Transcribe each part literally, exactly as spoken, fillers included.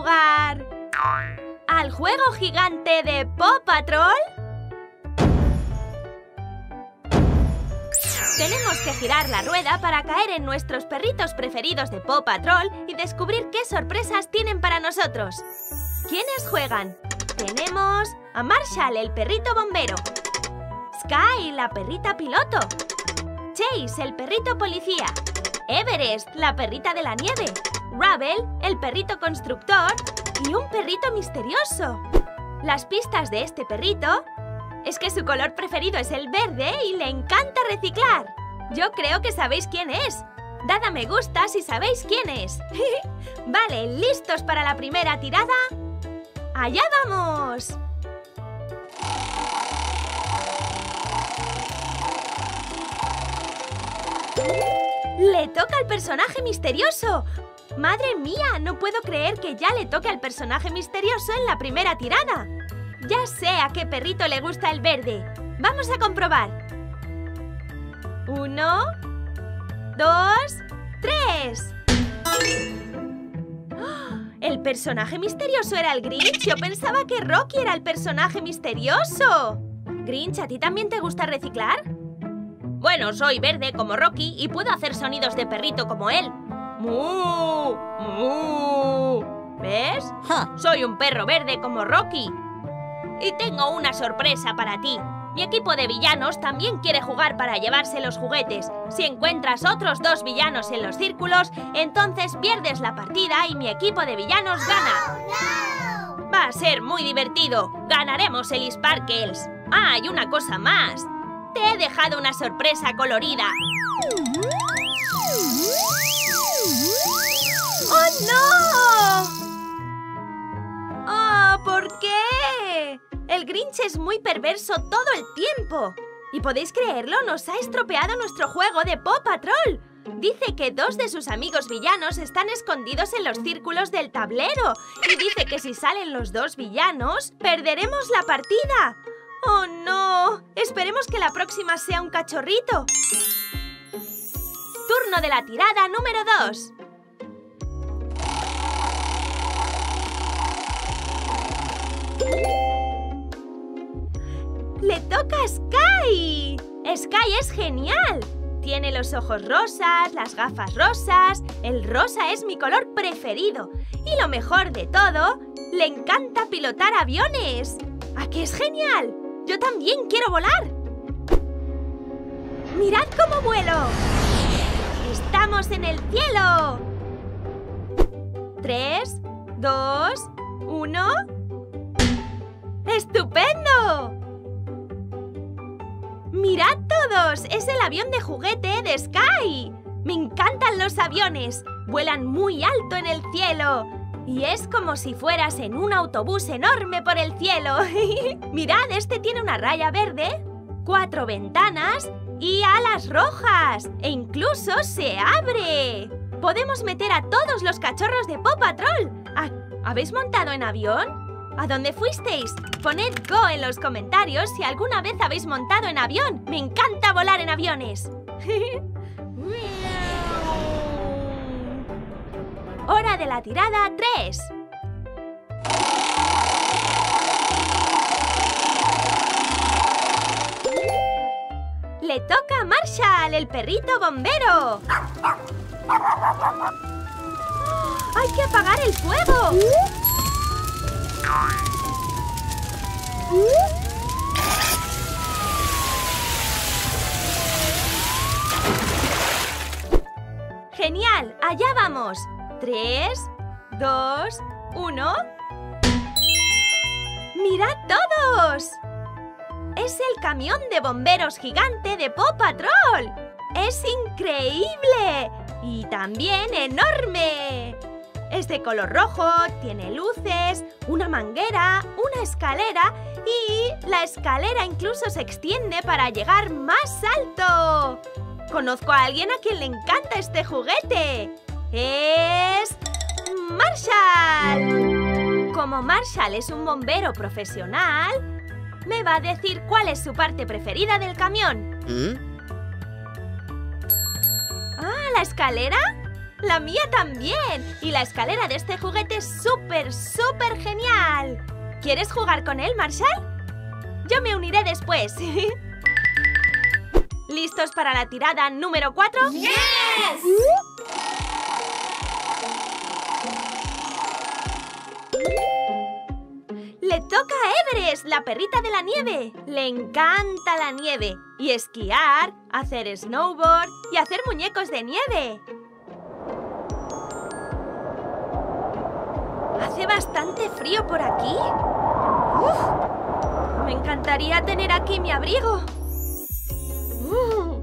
jugar al juego gigante de Paw Patrol? Tenemos que girar la rueda para caer en nuestros perritos preferidos de Paw Patrol y descubrir qué sorpresas tienen para nosotros. ¿Quiénes juegan? Tenemos a Marshall, el perrito bombero, Sky, la perrita piloto, Chase, el perrito policía, Everest, la perrita de la nieve, Rubble, el perrito constructor y un perrito misterioso. Las pistas de este perrito es que su color preferido es el verde y le encanta reciclar. Yo creo que sabéis quién es. Dad a me gusta si sabéis quién es. Vale, ¿listos para la primera tirada? ¡Allá vamos! ¡Le toca al personaje misterioso! ¡Madre mía! No puedo creer que ya le toque al personaje misterioso en la primera tirada. Ya sé a qué perrito le gusta el verde. Vamos a comprobar. Uno, dos, tres. ¡Oh! ¿El personaje misterioso era el Grinch? Yo pensaba que Rocky era el personaje misterioso. Grinch, ¿a ti también te gusta reciclar? Bueno, soy verde como Rocky y puedo hacer sonidos de perrito como él. ¡Mu! ¡Mu! ¿Ves? Huh. Soy un perro verde como Rocky. Y tengo una sorpresa para ti. Mi equipo de villanos también quiere jugar para llevarse los juguetes. Si encuentras otros dos villanos en los círculos, entonces pierdes la partida y mi equipo de villanos gana. Oh, no. Va a ser muy divertido. Ganaremos el Sparkles. Ah, y una cosa más. Te he dejado una sorpresa colorida. ¡Oh, no! ¡Oh, ¿por qué? El Grinch es muy perverso todo el tiempo. Y podéis creerlo, nos ha estropeado nuestro juego de Paw Patrol. Dice que dos de sus amigos villanos están escondidos en los círculos del tablero. Y dice que si salen los dos villanos, perderemos la partida. ¡Oh, no! Esperemos que la próxima sea un cachorrito. Turno de la tirada número dos. ¡Le toca a Sky! ¡Sky es genial! Tiene los ojos rosas, las gafas rosas. El rosa es mi color preferido. Y lo mejor de todo, le encanta pilotar aviones. ¿A qué es genial? ¡Yo también quiero volar! ¡Mirad cómo vuelo! ¡Estamos en el cielo! Tres, dos, uno... ¡Estupendo! ¡Mirad todos! ¡Es el avión de juguete de Sky! ¡Me encantan los aviones! Vuelan muy alto en el cielo. Y es como si fueras en un autobús enorme por el cielo. Mirad, este tiene una raya verde, cuatro ventanas y alas rojas. E incluso se abre. Podemos meter a todos los cachorros de Paw Patrol. ¿Habéis montado en avión? ¿A dónde fuisteis? Poned Go en los comentarios si alguna vez habéis montado en avión. ¡Me encanta volar en aviones! Hora de la tirada tres. Le toca a Marshall, el perrito bombero. ¡Hay que apagar el fuego! ¡Genial! ¡Allá vamos! Tres, dos, uno... ¡Mirad todos! ¡Es el camión de bomberos gigante de Paw Patrol! ¡Es increíble! ¡Y también enorme! Es de color rojo, tiene luces, una manguera, una escalera y la escalera incluso se extiende para llegar más alto. Conozco a alguien a quien le encanta este juguete. ¡Es Marshall! Como Marshall es un bombero profesional, me va a decir cuál es su parte preferida del camión. ¿Mm? Ah, ¿la escalera? ¡La mía también! Y la escalera de este juguete es súper, súper genial. ¿Quieres jugar con él, Marshall? Yo me uniré después. ¿Listos para la tirada número cuatro? ¡Yes! Le toca a Everest, la perrita de la nieve. Le encanta la nieve. Y esquiar, hacer snowboard y hacer muñecos de nieve. Hace bastante frío por aquí. Uf, me encantaría tener aquí mi abrigo. Uh.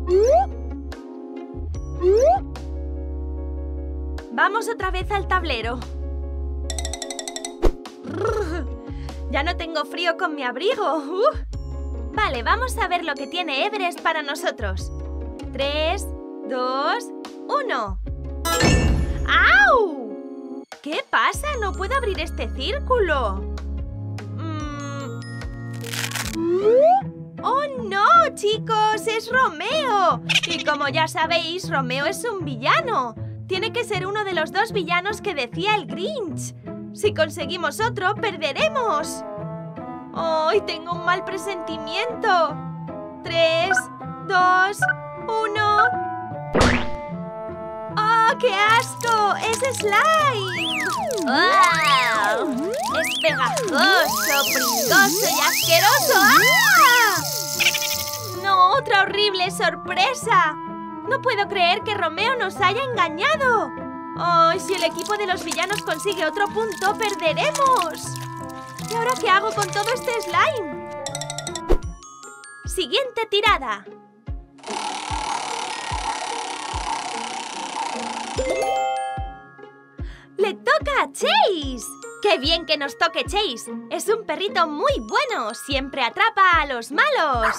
Vamos otra vez al tablero. Ya no tengo frío con mi abrigo. Uh. Vale, vamos a ver lo que tiene Everest para nosotros. Tres, dos, uno. ¡Au! ¿Qué pasa? No puedo abrir este círculo. Mm. ¡Oh, no, chicos! ¡Es Romeo! Y como ya sabéis, Romeo es un villano. Tiene que ser uno de los dos villanos que decía el Grinch. Si conseguimos otro, perderemos. ¡Ay, tengo un mal presentimiento! Tres, dos, uno... ¡Oh, qué asco! ¡Es slime! ¡Wow! ¡Es pegajoso, pringoso y asqueroso! ¡Ah! ¡No! ¡Otra horrible sorpresa! No puedo creer que Romeo nos haya engañado. ¡Ay! Si el equipo de los villanos consigue otro punto, perderemos. ¿Y ahora qué hago con todo este slime? Siguiente tirada. ¡Le toca a Chase! ¡Qué bien que nos toque Chase! Es un perrito muy bueno. Siempre atrapa a los malos.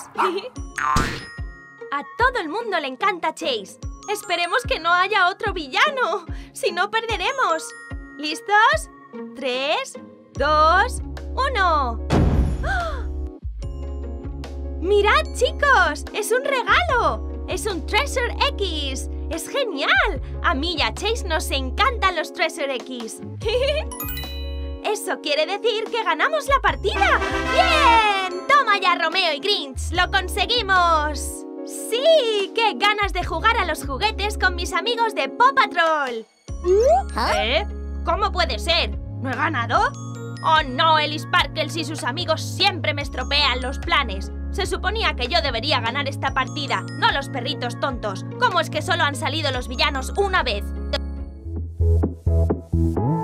A todo el mundo le encanta Chase. Esperemos que no haya otro villano. Si no, perderemos. ¿Listos? Tres, dos, uno. ¡Oh! ¡Mirad, chicos! ¡Es un regalo! ¡Es un Treasure X! ¡Es genial! A mí y a Chase nos encantan los Treasure X. Eso quiere decir que ganamos la partida. ¡Bien! ¡Toma ya, Romeo y Grinch! ¡Lo conseguimos! ¡Sí! ¡Qué ganas de jugar a los juguetes con mis amigos de Paw Patrol! ¿Eh? ¿Cómo puede ser? ¿No he ganado? ¡Oh, no! El Sparkles y sus amigos siempre me estropean los planes. Se suponía que yo debería ganar esta partida, no los perritos tontos. ¿Cómo es que solo han salido los villanos una vez?